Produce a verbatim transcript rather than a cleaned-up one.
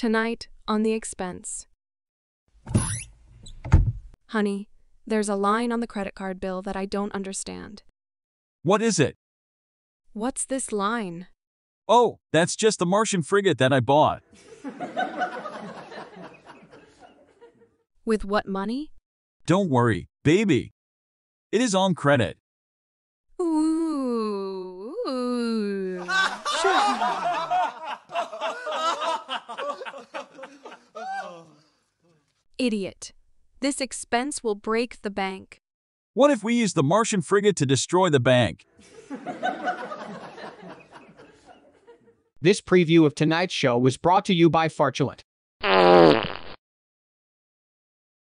Tonight, on the expense. Honey, there's a line on the credit card bill that I don't understand. What is it? What's this line? Oh, that's just the Martian frigate that I bought. With what money? Don't worry, baby. It is on credit. Ooh. ooh. Sure. Idiot. This expense will break the bank. What if we use the Martian frigate to destroy the bank? This preview of tonight's show was brought to you by Fartulent.